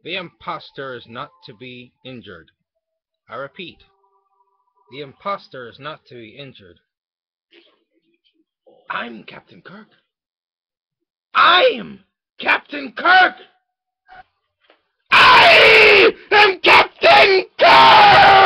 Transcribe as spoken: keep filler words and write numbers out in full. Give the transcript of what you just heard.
The impostor is not to be injured. I repeat, the impostor is not to be injured. I'm Captain Kirk. I am Captain Kirk! I am Captain Kirk!